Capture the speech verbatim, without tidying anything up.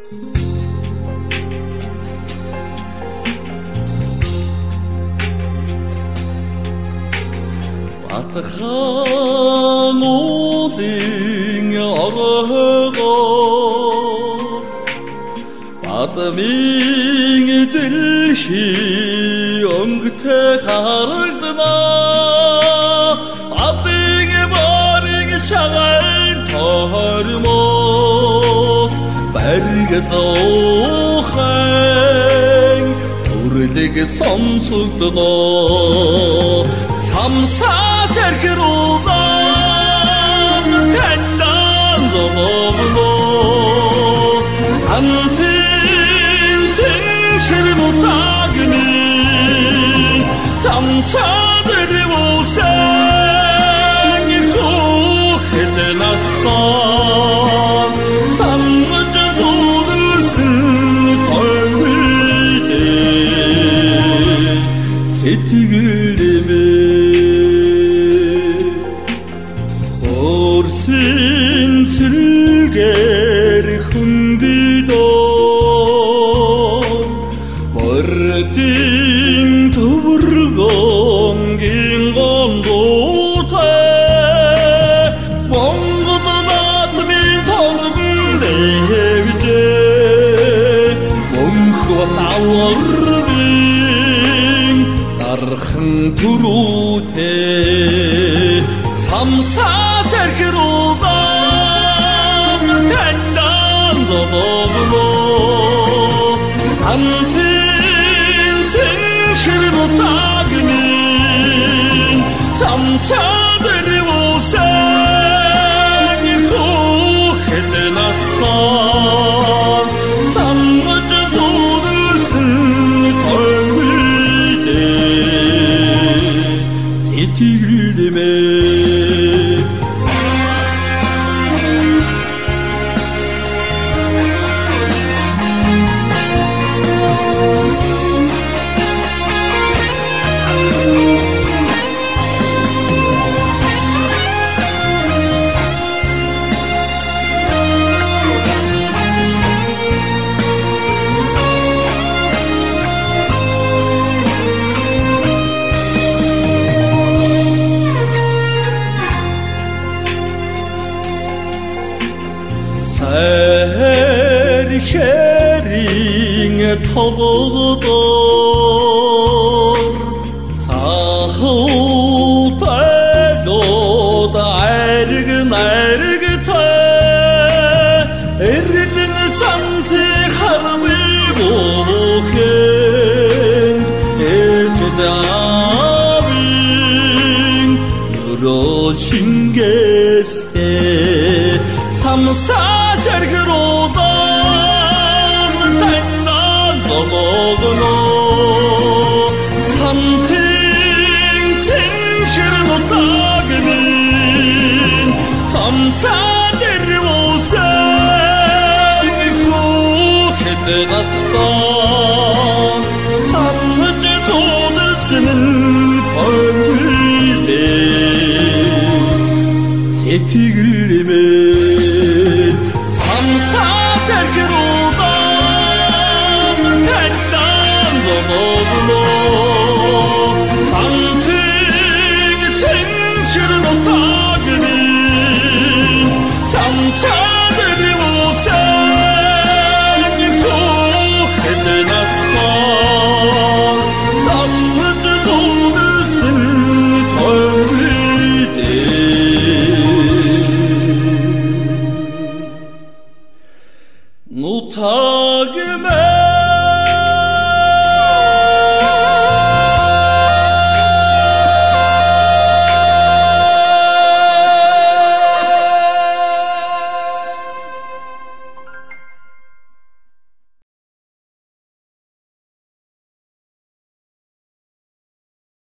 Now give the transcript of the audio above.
Батхан уулын оргоос бадмын дэлхий өнгөтэй харагдана бадын барыг шагайн тормоос баригд ухайн төрлөг сонсогдно 삼사 серхруудан тандан зовлоо 산tin 생her 못하기니 잠자들이 우생이 속해대 났어 삼문자 돈을 쓴 걸리대 세틱을 내매 슬개를 흔들던 머리띵 두부르고 긴 건도대 멍거도 나트민 더는 내위제 멍크와 따워르빙 나르흥 두루테 삼사 serkirudan tenden zodoglo santin senşir mutagnin tamçadırı olsan zuhede nassan sanmacı zulüsün kalbide setilime Serkerin toludur Sahul telod ergin ergite Erdin santi harbi boken Ecede abin Yoro çingeste Samsa serkirudan tenden zodoglo santin senşir mutagnin tamçadır olsan zuhede nassan